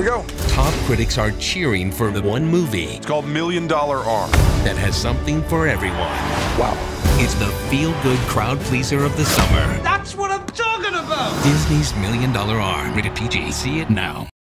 we go. Top critics are cheering for the one movie It's called $1 Million Arm. that has something for everyone. Wow. It's the feel-good crowd pleaser of the summer. That's what I'm talking about! Disney's $1 Million Arm. Rated PG. See it now.